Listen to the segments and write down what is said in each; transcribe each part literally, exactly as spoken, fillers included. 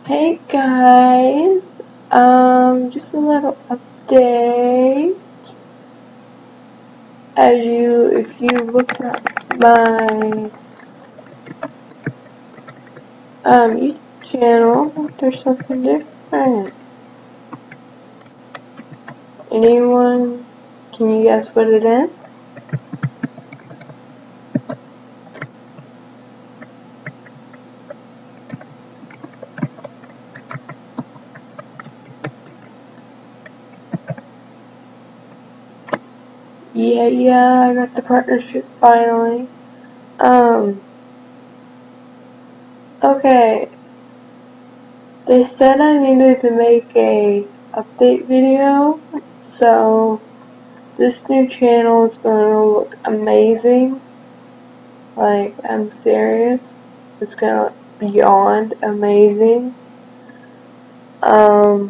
Hey guys, um, just a little update. As you, if you looked at my um YouTube channel, there's something different. Anyone? Can you guess what it is? Yeah, yeah, I got the partnership finally. Um, okay. They said I needed to make a update video, so this new channel is gonna look amazing. Like, I'm serious. It's gonna look beyond amazing. Um,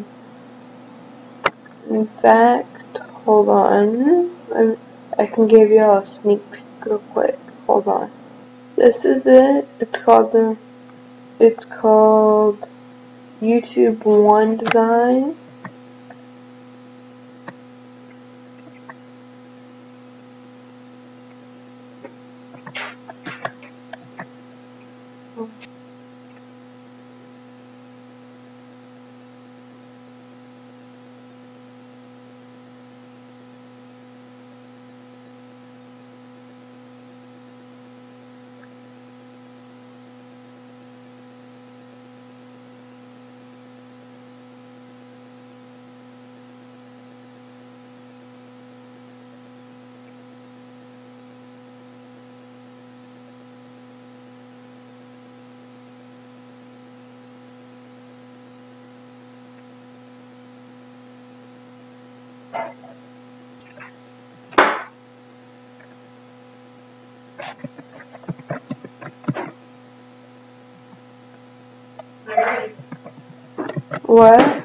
in fact, hold on. I'm, I can give y'all a sneak peek real quick. Hold on. This is it. It's called the, it's called YouTube One Design. What?